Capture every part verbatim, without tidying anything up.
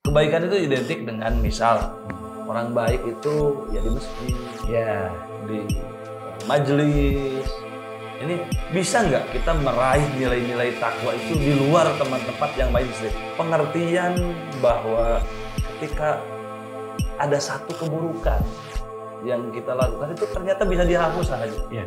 kebaikan itu identik dengan misal orang baik itu ya di masjid, ya di majelis. Ini bisa nggak kita meraih nilai-nilai takwa itu di luar tempat-tempat yang mainstream? Pengertian bahwa ketika ada satu keburukan yang kita lakukan itu ternyata bisa dihapus saja. Ya.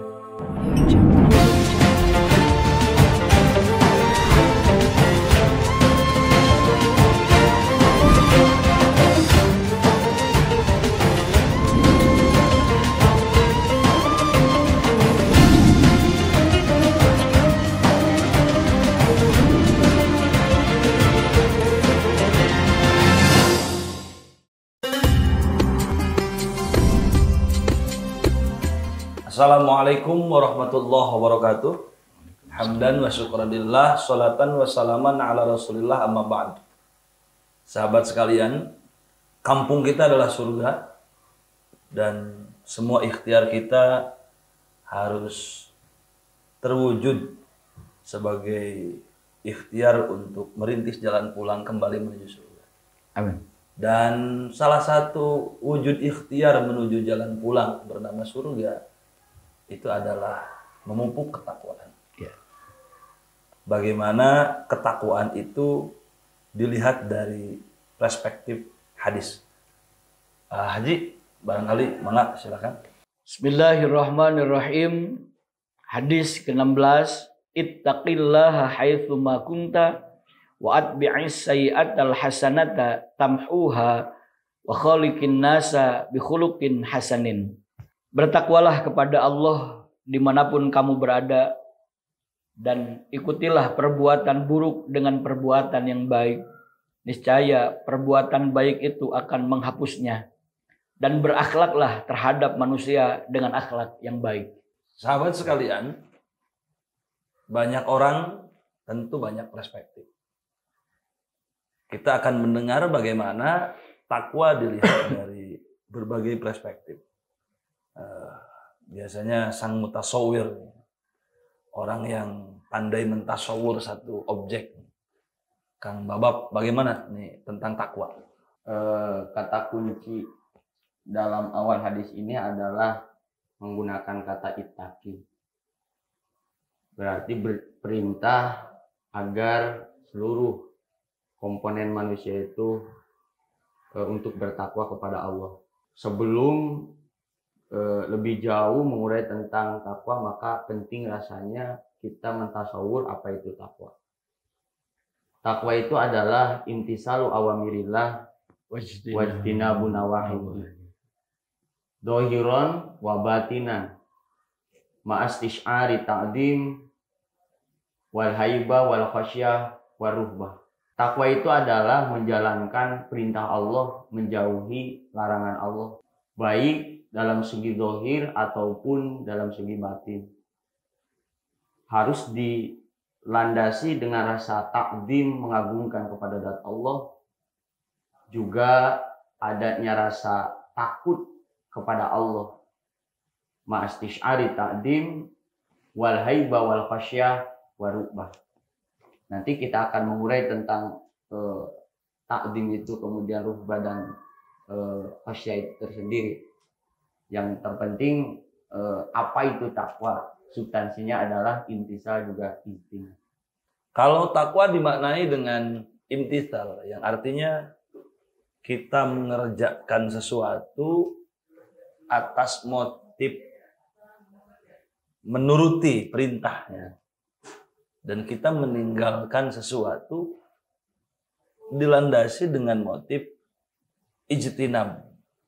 Assalamualaikum warahmatullahi wabarakatuh. Hamdan wa syukranillah, salatan wa salaman ala rasulillah, amma ba'd. Sahabat sekalian, kampung kita adalah surga dan semua ikhtiar kita harus terwujud sebagai ikhtiar untuk merintis jalan pulang kembali menuju surga. Amin. Dan salah satu wujud ikhtiar menuju jalan pulang bernama surga itu adalah memupuk ketakwaan. Ya. Bagaimana ketakwaan itu dilihat dari perspektif hadis. Uh, Haji, barangkali mangga silakan. Bismillahirrahmanirrahim. Hadis ke enam belas. Ittaqillaha haitsu ma kunta wa atbi'is sayyi'atal hasanata tamhuha wa khaliqin nasa bi khuluqin hasanin. Bertakwalah kepada Allah dimanapun kamu berada dan ikutilah perbuatan buruk dengan perbuatan yang baik. Niscaya perbuatan baik itu akan menghapusnya. Dan berakhlaklah terhadap manusia dengan akhlak yang baik. Sahabat sekalian, banyak orang tentu banyak perspektif. Kita akan mendengar bagaimana takwa dilihat dari berbagai perspektif. Uh, biasanya sang mutasawwir, orang yang pandai mentasawur satu objek. Kang Babab, bagaimana nih tentang takwa? Uh, kata kunci dalam awal hadis ini adalah menggunakan kata ittaqi. Berarti berperintah agar seluruh komponen manusia itu uh, untuk bertakwa kepada Allah. Sebelum lebih jauh mengurai tentang takwa, maka penting rasanya kita mentasawur apa itu takwa. Takwa itu adalah intisalu awamirillah wajtinabu nawahihi. Dohiron wa batinan ma'astish'ari ta'dim wal haiba wal khasyah wal ruhbah. Takwa itu adalah menjalankan perintah Allah, menjauhi larangan Allah, baik dalam segi zahir ataupun dalam segi batin. Harus dilandasi dengan rasa takdim, mengagungkan kepada zat Allah, juga adanya rasa takut kepada Allah, ma'astish'ari ta'dim wal haiba wal khasyah wal ruhbah. Nanti kita akan mengurai tentang eh, takdim itu, kemudian ruhbah dan eh, khasyah itu tersendiri. Yang terpenting eh, apa itu takwa? Substansinya adalah intisal juga istinah. Kalau takwa dimaknai dengan imtisal, yang artinya kita mengerjakan sesuatu atas motif menuruti perintahnya, dan kita meninggalkan sesuatu dilandasi dengan motif ijtinab.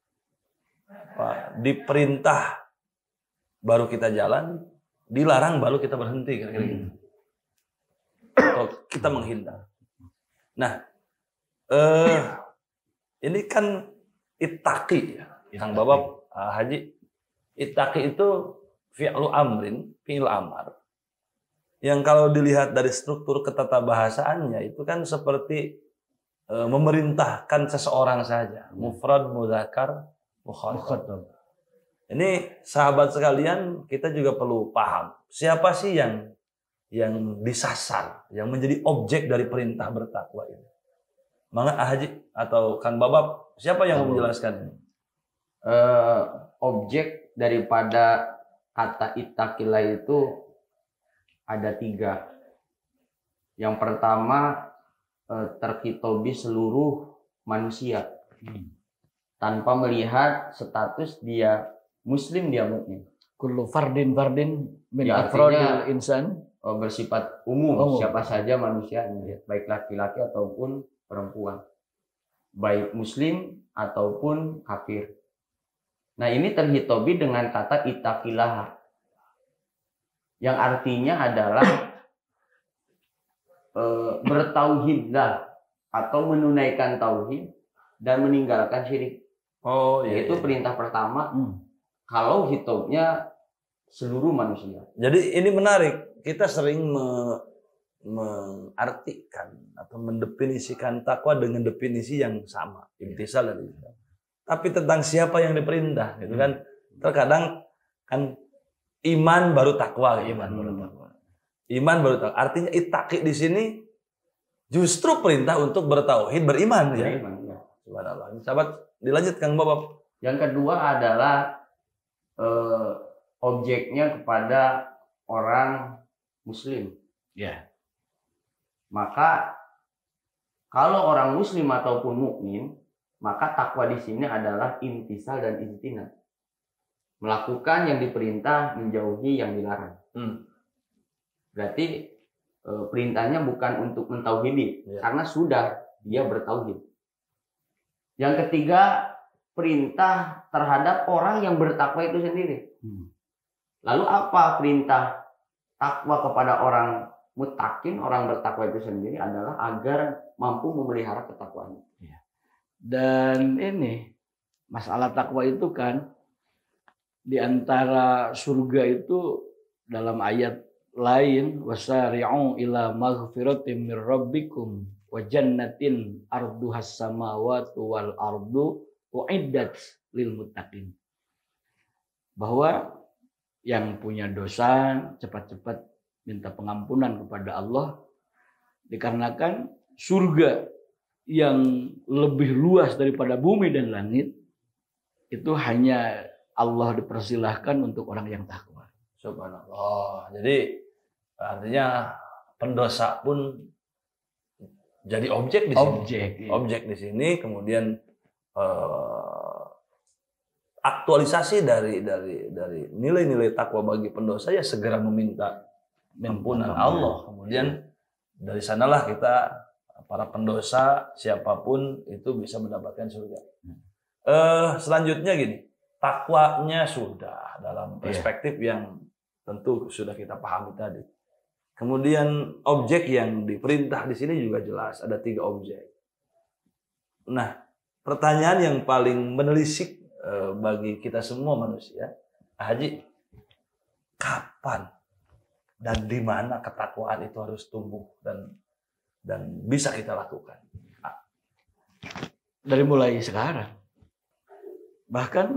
Diperintah baru kita jalan, dilarang baru kita berhenti, kira-kira gitu. Atau kita menghindar. Nah, eh, ini kan ittaqi ya, Kang Babab, uh, Haji. Ittaqi itu fi'lu amrin, fi'il amar. Yang kalau dilihat dari struktur ketatabahasaannya itu kan seperti eh, memerintahkan seseorang saja, mufrad, muzakkar, mukhatab. Ini sahabat sekalian, kita juga perlu paham siapa sih yang yang disasar, yang menjadi objek dari perintah bertakwa ini. Mangga Haji atau Kang Babab, siapa yang mau menjelaskan ini? Uh, objek daripada kata ittaqillah itu ada tiga. Yang pertama uh, terkhitobi seluruh manusia hmm. tanpa melihat status dia muslim dia mukmin. Kullu fardin fardin min ya, afrodil insan uh, bersifat umum, umum siapa saja manusia, baik laki-laki ataupun perempuan, baik muslim ataupun kafir. Nah, ini terhitobi dengan kata ittaqillah, yang artinya adalah e, bertauhidlah atau menunaikan tauhid dan meninggalkan syirik. Oh, iya, Itu iya. perintah pertama hmm. kalau hitobnya seluruh manusia. Jadi ini menarik. Kita sering me mengartikan atau mendefinisikan takwa dengan definisi yang sama, imtisal dan imtisal. Tapi tentang siapa yang diperintah, gitu kan? Terkadang kan iman baru takwa, gitu. Iman baru takwa. Iman baru takwa. Artinya ittaqi di sini justru perintah untuk bertauhid, beriman, ya. Beriman, ya. Subhanallah. Sahabat, dilanjut Kang Babab. Yang kedua adalah eh, objeknya kepada orang Muslim. Ya. Maka kalau orang Muslim ataupun mukmin, maka takwa di sini adalah intisal dan ijtinab. Melakukan yang diperintah, menjauhi yang dilarang. Hmm. Berarti e, perintahnya bukan untuk mentauhidi, ya. Karena sudah dia bertauhid. Yang ketiga, perintah terhadap orang yang bertakwa itu sendiri. Hmm. Lalu apa perintah takwa kepada orang muttaqin, orang bertakwa itu sendiri adalah agar mampu memelihara ketakwaan. Ya. Dan ini masalah takwa itu kan di antara surga itu dalam ayat lain wasari'u ila maghfiratin mir rabbikum wa jannatin arduhas samawati wal ardu uiddat lil muttaqin. Bahwa yang punya dosa cepat-cepat minta pengampunan kepada Allah dikarenakan surga yang lebih luas daripada bumi dan langit itu hanya Allah dipersilahkan untuk orang yang takwa. Subhanallah. Jadi artinya pendosa pun jadi objek di sini. Objek, iya. Objek di sini, kemudian eh, aktualisasi dari dari dari nilai-nilai takwa bagi pendosa ya segera meminta ampunan Allah. Kemudian dari sanalah kita para pendosa siapapun itu bisa mendapatkan surga. Eh, selanjutnya gini, takwanya sudah dalam perspektif yeah. yang tentu sudah kita pahami tadi. Kemudian objek yang diperintah di sini juga jelas, ada tiga objek. Nah, pertanyaan yang paling menelisik eh, bagi kita semua manusia, Haji, kapan dan di mana ketakwaan itu harus tumbuh dan dan bisa kita lakukan? Dari mulai sekarang. Bahkan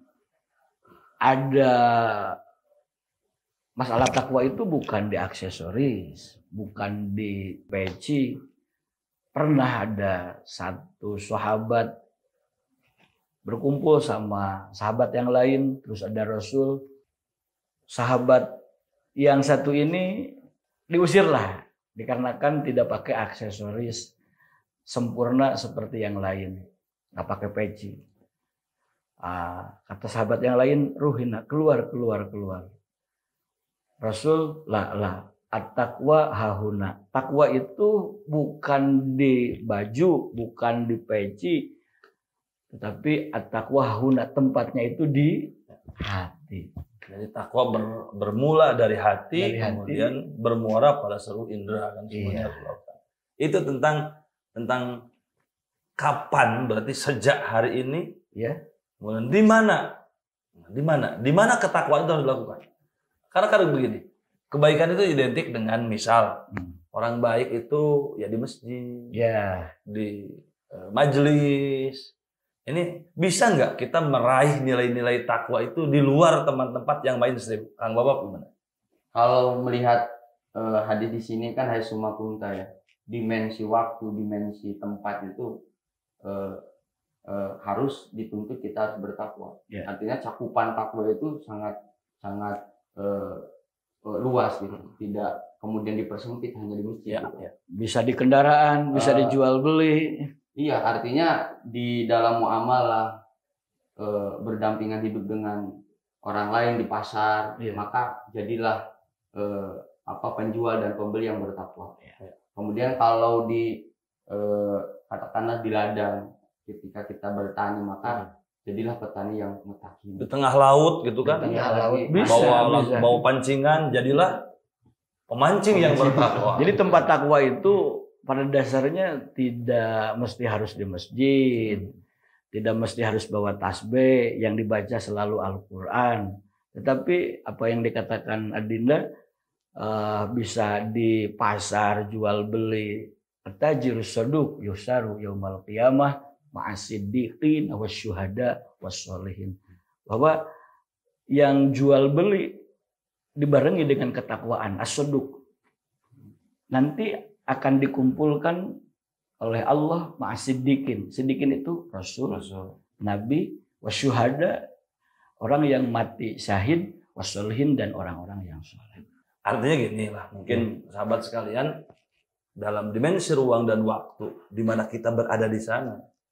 ada masalah takwa itu bukan di aksesoris, bukan di peci. Pernah ada satu sahabat berkumpul sama sahabat yang lain, terus ada Rasul. Sahabat yang satu ini diusirlah dikarenakan tidak pakai aksesoris sempurna seperti yang lain, nggak pakai peci. Ah, kata sahabat yang lain, ruhina, keluar, keluar, keluar. Rasul, lah, lah, at-taqwa hahuna. Takwa itu bukan di baju, bukan di peci, tetapi at-taqwa hahuna, tempatnya itu di hati. Jadi takwa ber, bermula dari hati, dari hati, kemudian bermuara pada seluruh indera kan semuanya. Iya. Itu tentang tentang kapan, berarti sejak hari ini, ya. Kemudian di mana, di mana, di mana ketakwaan itu harus dilakukan. Karena kadang begini, kebaikan itu identik dengan misal hmm. orang baik itu ya di masjid, ya. di uh, majelis. Ini bisa nggak kita meraih nilai-nilai takwa itu di luar tempat-tempat yang mainstream? Kang Babab gimana? Kalau melihat uh, hadis di sini kan hadis sumakunta ya. dimensi waktu, dimensi tempat itu eh, eh, harus dituntut kita harus bertakwa. Ya. Artinya cakupan takwa itu sangat sangat eh, eh, luas gitu, tidak kemudian dipersempit hanya di masjid. Ya, gitu. ya. Bisa di kendaraan, bisa Uh, dijual beli. Iya, artinya di dalam muamalah eh, berdampingan hidup dengan orang lain di pasar, Iya. maka jadilah eh, apa penjual dan pembeli yang bertakwa. Iya. Kemudian kalau di eh, katakanlah di ladang, ketika kita bertani, maka jadilah petani yang mutakin. Di tengah laut gitu kan. Di tengah tengah laut. lagi, Bisa, bawa bisa. bawa pancingan, jadilah pemancing yang bertakwa. Jadi tempat takwa itu pada dasarnya tidak mesti harus di masjid, tidak mesti harus bawa tasbih yang dibaca selalu Al-Quran. Tetapi apa yang dikatakan Adinda, uh, bisa di pasar jual beli. Tajir soduk yusaru yaumal qiyamah ma'asiddiqin wasyuhada wassolihin. Bahwa yang jual beli dibarengi dengan ketakwaan, as-soduk. Nanti akan dikumpulkan oleh Allah ma'asiddiqin. Siddiqin itu Rasul, Rasul. Nabi, wasyuhada, orang yang mati syahid, wassolihin, dan orang-orang yang soleh. Artinya gini lah, mungkin sahabat sekalian, dalam dimensi ruang dan waktu di mana kita berada di sana,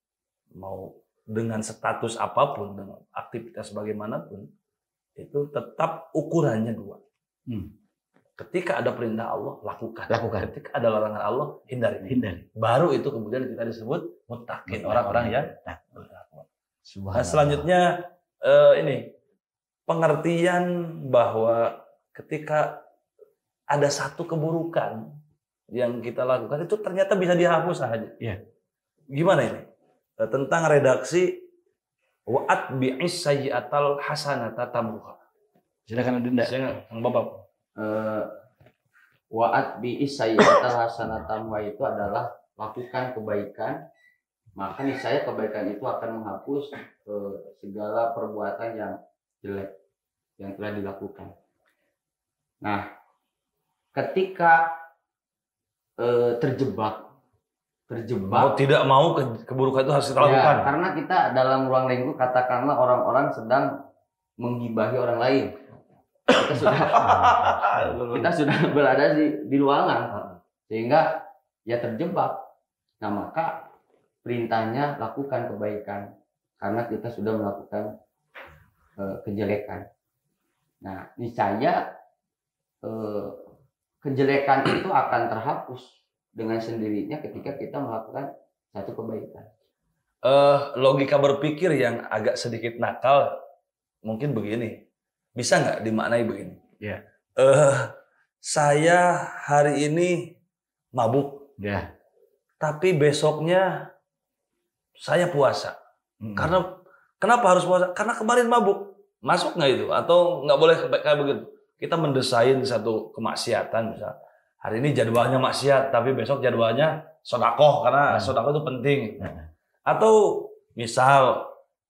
mau dengan status apapun, dengan aktivitas bagaimanapun, itu tetap ukurannya dua. Hmm. Ketika ada perintah Allah, lakukan. Lakukan. Ketika ada larangan Allah, hindari. Hindari. Baru itu kemudian kita disebut muttaqin, orang-orang yang bertakwa. Nah, Subhanallah. selanjutnya eh, ini pengertian bahwa ketika ada satu keburukan yang kita lakukan itu ternyata bisa dihapus saja. Iya. Gimana ini? Eh, Tentang redaksi wa'at bi'is sayyi'atal hasanata tamuha. Silakan Adinda. Saya Kang Bapak. Eh, Wa'at bi isayyatal hasanatam wa itu adalah lakukan kebaikan, maka niscaya kebaikan itu akan menghapus eh, segala perbuatan yang jelek yang telah dilakukan. Nah, ketika eh, terjebak terjebak Mau tidak mau ke- keburukan itu harus kita ya, lakukan. karena kita dalam ruang lingkup katakanlah orang-orang sedang menggibahi orang lain. Kita sudah kita sudah berada di di ruangan sehingga ya terjebak. Nah, maka perintahnya lakukan kebaikan karena kita sudah melakukan uh, kejelekan. Nah, niscaya uh, kejelekan itu akan terhapus dengan sendirinya ketika kita melakukan satu kebaikan. Eh, logika berpikir yang agak sedikit nakal mungkin begini. Bisa nggak dimaknai begini? Ya. Eh, saya hari ini mabuk, Ya. tapi besoknya saya puasa. Hmm. Karena kenapa harus puasa? Karena kemarin mabuk. Masuk nggak itu? Atau nggak boleh kayak begitu? Kita mendesain satu kemaksiatan, misal hari ini jadwalnya maksiat, tapi besok jadwalnya sodakoh karena Hmm. sodakoh itu penting. Hmm. Atau misal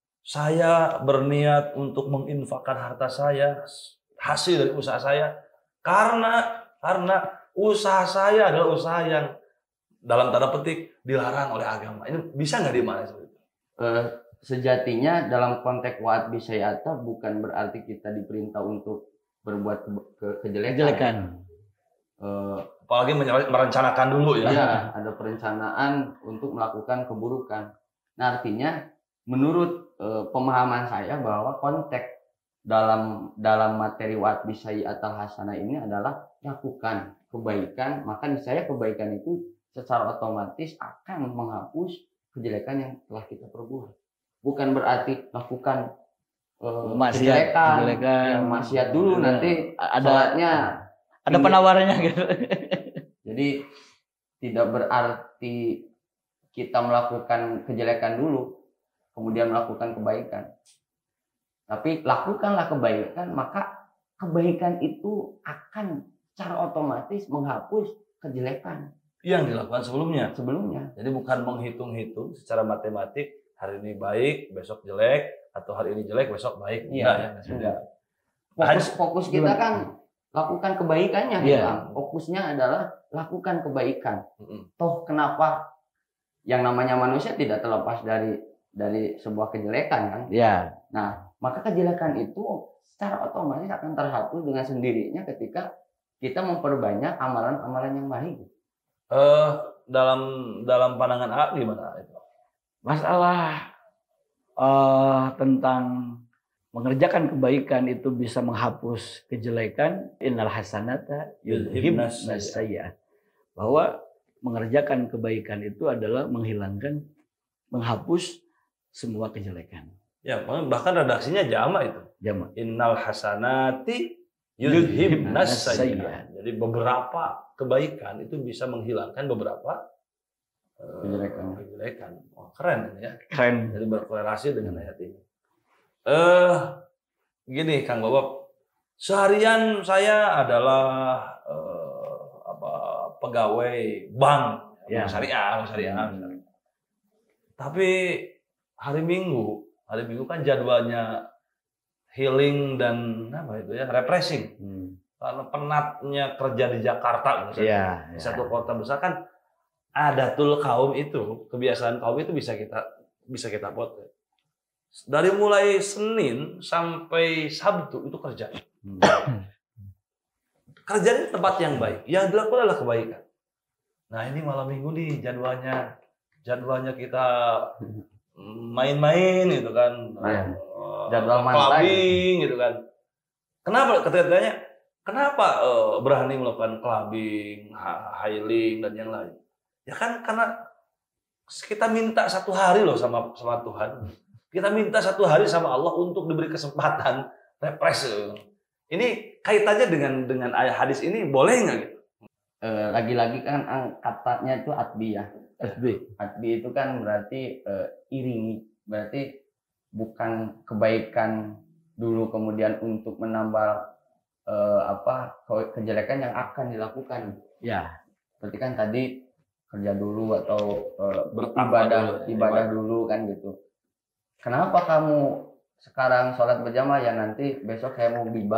saya berniat untuk menginfakkan harta saya, hasil dari usaha saya, karena karena usaha saya adalah usaha yang dalam tanda petik dilarang oleh agama. Ini bisa nggak dimaknai seperti itu? Eh, sejatinya dalam konteks wa'at bisyai'ata bukan berarti kita diperintah untuk berbuat ke- ke- kejelekan. Kejelekan. Eh, Apalagi menyer- merencanakan dulu ya. ya, ada perencanaan untuk melakukan keburukan. Nah, artinya menurut eh, pemahaman saya bahwa konteks dalam dalam materi wa'at bisyai'atal hasanah ini adalah lakukan kebaikan, maka niscaya kebaikan itu secara otomatis akan menghapus kejelekan yang telah kita perbuat. Bukan berarti lakukan eh, Maksiat, kejelekan, kejelekan. ya, maksiat dulu Ya. nanti Ada sholatnya. ada penawarannya gitu. Jadi tidak berarti kita melakukan kejelekan dulu, kemudian melakukan kebaikan. Tapi lakukanlah kebaikan, maka kebaikan itu akan secara otomatis menghapus kejelekan Yang dilakukan sebelumnya. sebelumnya. Jadi bukan menghitung-hitung secara matematik hari ini baik, besok jelek, atau hari ini jelek, besok baik. Iya, Enggak, ya. sudah. Fokus fokus kita kan lakukan kebaikannya. Iya. Bang. Fokusnya adalah lakukan kebaikan. Mm-mm. Toh kenapa yang namanya manusia tidak terlepas dari dari sebuah kejelekan kan? Ya. Nah, maka kejelekan itu secara otomatis akan terhapus dengan sendirinya ketika kita memperbanyak amalan-amalan yang baik. Eh, dalam dalam pandangan A gimana itu? Masalah eh, tentang mengerjakan kebaikan itu bisa menghapus kejelekan, innal hasanata yudhibna sayyi'at. Bahwa mengerjakan kebaikan itu adalah menghilangkan, menghapus semua kejelekan. Ya, bahkan redaksinya jama itu. Jama. Innal hasanati yudhibna sayyi'at. Jadi beberapa kebaikan itu bisa menghilangkan beberapa uh, Kejelekan. kejelekan. Oh, keren ya. Keren. Jadi berkorelasi dengan ayat ini. Eh, uh, gini Kang Bobob, seharian saya adalah uh, apa pegawai bank, Ya. syariah, syariah. Hmm. Tapi hari Minggu, hari Minggu kan jadwalnya healing dan apa itu ya, refreshing. Hmm. Karena penatnya kerja di Jakarta misalnya, ya, di ya. satu kota besar kan adatul kaum itu, kebiasaan kaum itu bisa kita bisa kita potret. Dari mulai Senin sampai Sabtu itu kerja. Hmm. Kerja di tempat yang baik, yang dilakukan adalah kebaikan. Nah ini malam minggu nih jadwalnya, jadwalnya kita main-main gitu kan, ya. uh, Jadwal clubbing gitu kan. Kenapa? Ketika kenapa uh, berani melakukan clubbing, healing dan yang lain? Ya kan karena kita minta satu hari loh sama sama Tuhan. Kita minta satu hari sama Allah untuk diberi kesempatan refresh. Ini kaitannya dengan dengan ayat hadis ini boleh nggak gitu? Eh, lagi-lagi kan katanya itu atbiyah. Atbi. Atbi itu kan berarti eh, iringi, berarti bukan kebaikan dulu kemudian untuk menambah eh, apa kejelekan yang akan dilakukan. Ya. Seperti kan tadi kerja dulu atau eh, beribadah dulu, ibadah dulu kan gitu. Kenapa kamu sekarang sholat berjamaah ya nanti besok saya mau gibah?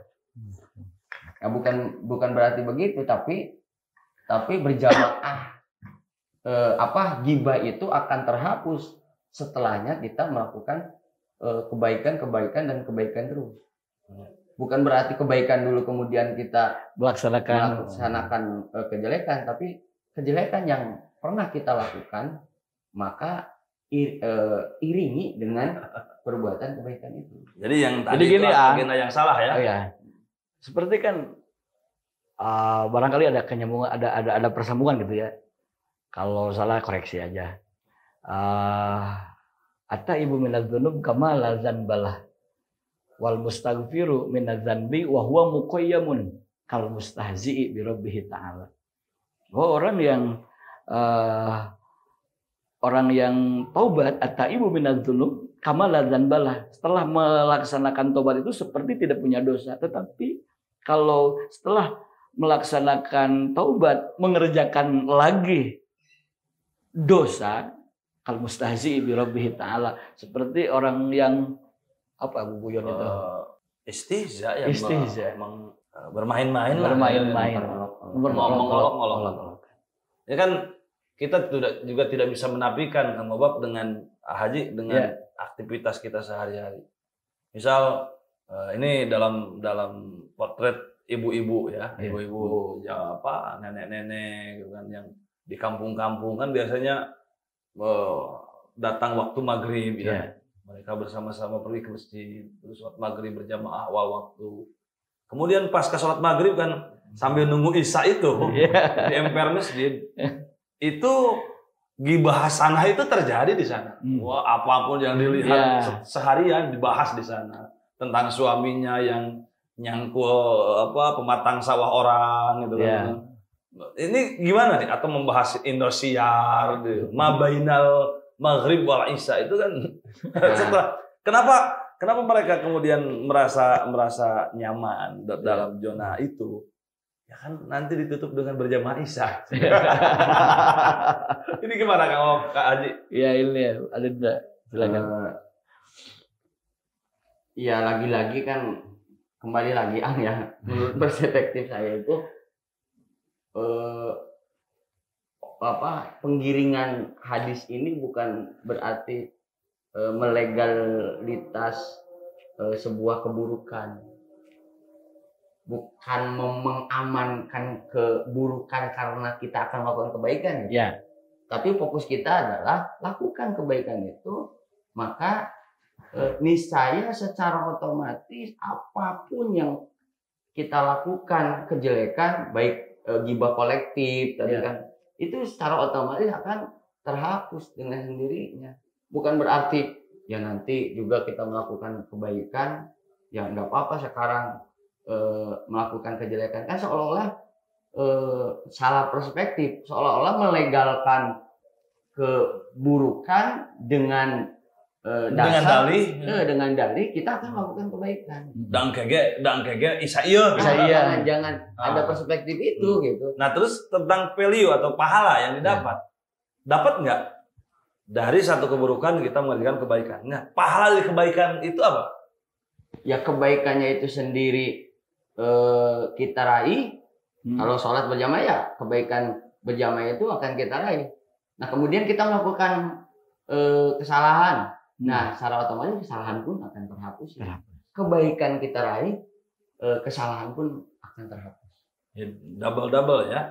Nah, bukan bukan berarti begitu, tapi tapi berjamaah eh, apa gibah itu akan terhapus setelahnya kita melakukan kebaikan-kebaikan eh, dan kebaikan terus. Bukan berarti kebaikan dulu kemudian kita melaksanakan melaksanakan eh, kejelekan, tapi kejelekan yang pernah kita lakukan maka Ir, uh, iringi dengan perbuatan kebaikan itu. Jadi yang tadi Jadi gini, itu agenda yang salah ya. Oh ya. Seperti kan uh, barangkali ada kenyambungan, ada ada ada persambungan gitu ya. Kalau salah koreksi aja. Uh, Atta ibu minadz-dzunub kama la dzanbalah. Wal mustaghfiru minadz-dzanbi wa huwa muqayyamun kal mustahzi'i bi rabbih ta'ala. Oh, orang yang uh, orang yang taubat at-taibu minadz-dzunub kama la dzanbalah, setelah melaksanakan taubat itu seperti tidak punya dosa. Tetapi kalau setelah melaksanakan taubat mengerjakan lagi dosa, kal mustahzi bi rabbih ta'ala, seperti orang yang apa Bu Buyon itu uh, istihza ya, istihza memang bermain-main bermain-main ngolok-ngolok. Ya kan kita tidak, juga tidak bisa menafikan Kang Bobob dengan haji dengan yeah. aktivitas kita sehari-hari. Misal ini dalam dalam potret ibu-ibu ya, yeah. ibu-ibu ya apa nenek-nenek gitu kan yang di kampung-kampung kan biasanya uh, datang waktu maghrib ya. Yeah. Mereka bersama-sama pergi ke masjid, terus sholat maghrib berjamaah awal waktu. Kemudian pas ke sholat maghrib kan sambil nunggu isya itu yeah. di emper masjid. Itu gibah hasanah itu terjadi di sana. Hmm. Wah, apapun yang dilihat yeah. seharian dibahas di sana tentang suaminya yang nyangkul apa pematang sawah orang gitu yeah. kan. Ini gimana nih? Atau membahas Indosiar, gitu. Mabainal maghrib wal isya itu kan setelah kenapa kenapa mereka kemudian merasa merasa nyaman dalam zona itu? Ya kan nanti ditutup dengan berjamaah isya. Ini gimana Kang Kak Haji? Ya ini ada enggak? Silakan. Uh, ya lagi-lagi kan kembali lagi ang ya, menurut perspektif saya itu eh, apa penggiringan hadis ini bukan berarti eh, melegalitas eh, sebuah keburukan, bukan mengamankan keburukan karena kita akan melakukan kebaikan ya. Ya. Tapi fokus kita adalah lakukan kebaikan itu, maka eh, niscaya secara otomatis apapun yang kita lakukan kejelekan, baik eh, gibah kolektif tadi Ya. kan, itu secara otomatis akan terhapus dengan sendirinya. Bukan berarti ya nanti juga kita melakukan kebaikan ya nggak apa-apa sekarang eh, melakukan kejelekan, kan seolah-olah eh, salah perspektif, seolah-olah melegalkan keburukan dengan eh, Dengan dasar dalih eh, dengan dalih kita akan melakukan kebaikan. dang kege dang kege isa ieu. Bisa Nah, iya. jangan, jangan Ah. ada perspektif itu gitu. Nah, terus tentang value atau pahala yang didapat. Dapat nggak? Dari satu keburukan kita mengerjakan kebaikan. Nah, pahala dari kebaikan itu apa? Ya kebaikannya itu sendiri eh, kita raih. Hmm. Kalau sholat berjamaah ya kebaikan berjamaah itu akan kita raih. Nah kemudian kita melakukan eh, kesalahan. Nah secara otomatis kesalahan pun akan terhapus. Terhapus. Kebaikan kita raih, eh, kesalahan pun akan terhapus. Ya, double-double ya.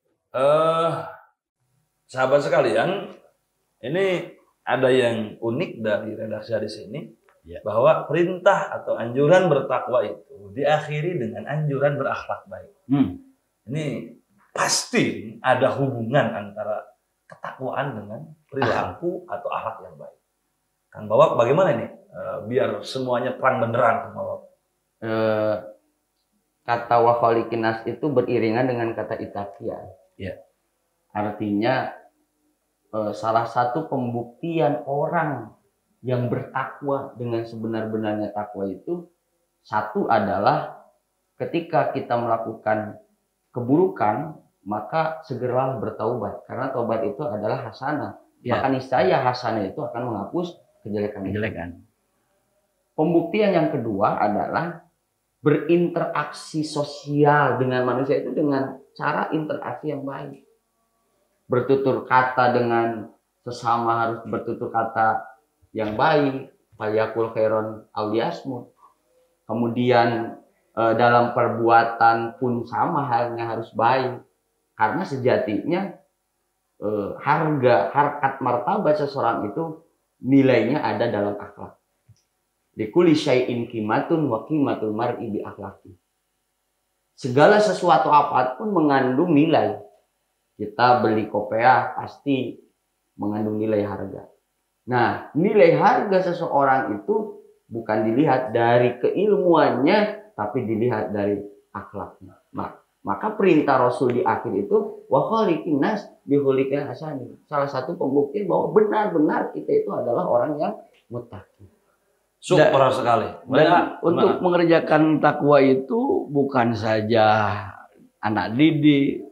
Eh, sahabat sekalian, ini ada yang unik dari redaksi hadis ini. Ya. Bahwa perintah atau anjuran bertakwa itu diakhiri dengan anjuran berakhlak baik. Hmm. Ini pasti ada hubungan antara ketakwaan dengan perilaku atau akhlak yang baik. Kang Bawak bagaimana nih? Eh, biar semuanya terang benderang, Kang Bawak. Eh, kata wafalikinas itu beriringan dengan kata itakia. Ya. Artinya eh, salah satu pembuktian orang yang bertakwa dengan sebenar-benarnya takwa itu, satu adalah ketika kita melakukan keburukan maka segeralah bertaubat, karena taubat itu adalah hasanah. Ya. Maka niscaya hasanah itu akan menghapus kejelekan. Kejelekan. Pembuktian yang kedua adalah berinteraksi sosial dengan manusia itu dengan cara interaksi yang baik. Bertutur kata dengan sesama harus bertutur kata yang baik, fayakul khairon auliasmu. Kemudian eh, dalam perbuatan pun sama halnya harus baik, karena sejatinya eh, harga harkat martabat seseorang itu nilainya ada dalam akhlak. Likulli syai'in qimatun wa qimatul mar'i bi akhlaqi. Segala sesuatu apapun mengandung nilai. Kita beli kopiah pasti mengandung nilai harga. Nah, nilai harga seseorang itu bukan dilihat dari keilmuannya, tapi dilihat dari akhlaknya. Nah, maka perintah Rasul di akhir itu wa khaliqin nas bi khuliqin hasani. Salah satu pembuktian bahwa benar-benar kita itu adalah orang yang muttaqi. Super sekali. Dan Banyak- untuk Nah, mengerjakan takwa itu bukan saja anak didik,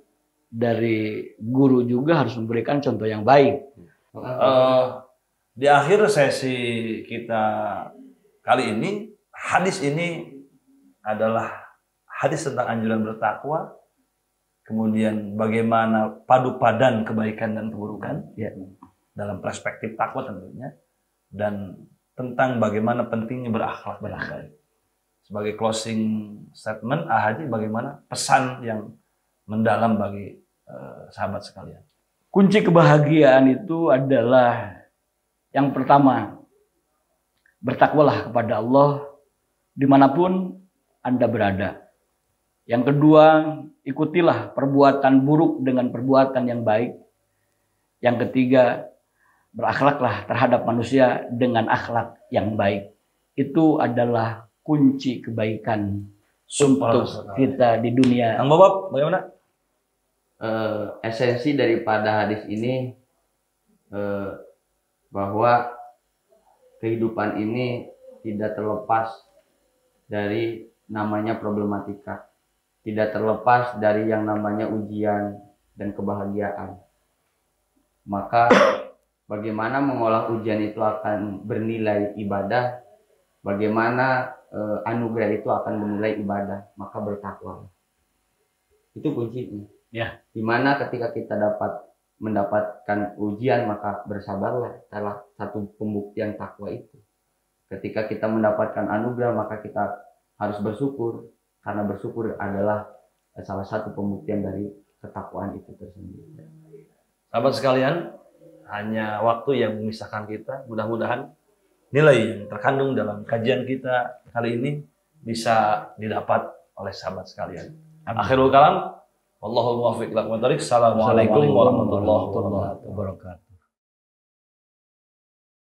dari guru juga harus memberikan contoh yang baik. eh, di akhir sesi kita kali ini, hadis ini adalah hadis tentang anjuran bertakwa, kemudian bagaimana padu padan kebaikan dan keburukan Ya. dalam perspektif takwa tentunya, dan tentang bagaimana pentingnya berakhlak dengan baik. Sebagai closing statement, Ah Haji, bagaimana pesan yang mendalam bagi eh, sahabat sekalian? Kunci kebahagiaan itu adalah yang pertama, bertakwalah kepada Allah dimanapun Anda berada. Yang kedua, ikutilah perbuatan buruk dengan perbuatan yang baik. Yang ketiga, berakhlaklah terhadap manusia dengan akhlak yang baik. Itu adalah kunci kebaikan Super untuk sekali. kita di dunia. Kang Bobab, bagaimana? Eh, esensi daripada hadis ini eh, bahwa kehidupan ini tidak terlepas dari namanya problematika, tidak terlepas dari yang namanya ujian dan kebahagiaan. Maka bagaimana mengolah ujian itu akan bernilai ibadah, bagaimana eh, anugerah itu akan menilai ibadah, maka bertakwa. Itu kuncinya. Ya. Dimana ketika kita dapat mendapatkan ujian, maka bersabarlah. Salah satu pembuktian takwa itu. Ketika kita mendapatkan anugerah, maka kita harus bersyukur, karena bersyukur adalah salah satu pembuktian dari ketakwaan itu tersendiri. Sahabat sekalian, hanya waktu yang memisahkan kita. Mudah-mudahan nilai yang terkandung dalam kajian kita kali ini bisa didapat oleh sahabat sekalian. Akhirul kalam, wallahul muwaffiq ila aqwamit thoriq. Assalamualaikum warahmatullahi wabarakatuh.